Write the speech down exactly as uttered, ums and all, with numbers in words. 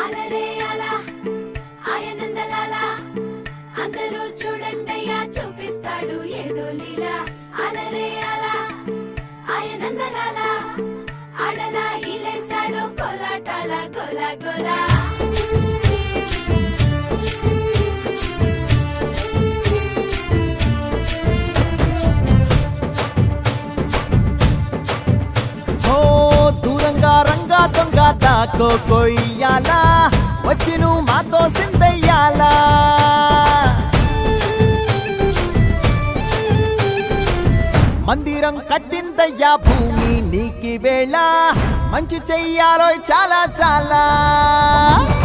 అలరే అలా ఆయనందలాలా అందరూ చూడండయ్యా చూపిస్తాడు ఏదో లీలా అలరే అలా ఆయనందలాలా ఆడలా ఈలేసాడు కోలాటాల గోలా గోలా రంగా దొంగ దాకో కొయ్యాలా వచ్చి నువ్వు మాతో సిందయ్యాలా మందిరం కట్టిందయ్యా భూమి నీకి వేళ మంచి చెయ్యాలో చాలా చాలా